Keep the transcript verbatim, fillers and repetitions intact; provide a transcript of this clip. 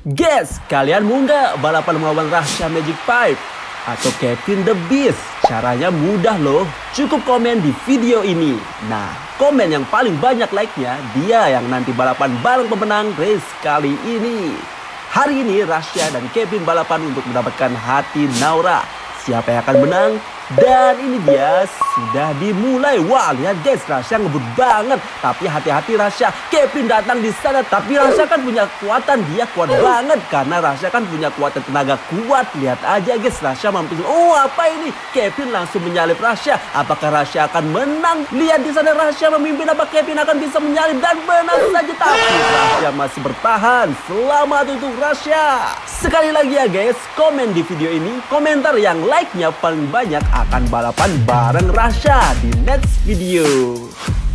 Guys, kalian mau nggak balapan melawan Rasha Magic Pipe atau Kevin the Beast? Caranya mudah loh, cukup komen di video ini. Nah, komen yang paling banyak like-nya, dia yang nanti balapan bareng pemenang race kali ini. Hari ini Rasha dan Kevin balapan untuk mendapatkan hati Naura. Siapa yang akan menang? Dan ini dia, sudah dimulai. Wah, lihat guys, Rasha ngebut banget. Tapi hati-hati Rasha, Kevin datang di sana. Tapi Rasha kan punya kekuatan, dia kuat banget. Karena Rasha kan punya kekuatan tenaga kuat. Lihat aja guys, Rasha mampir. Oh, apa ini? Kevin langsung menyalip Rasha. Apakah Rasha akan menang? Lihat di sana Rasha memimpin, apa Kevin akan bisa menyalip dan menang saja? Tapi Rasha masih bertahan. Selamat untuk Rasha. Sekali lagi ya guys, komen di video ini, komentar yang like-nya paling banyak akan balapan bareng Rasha di next video.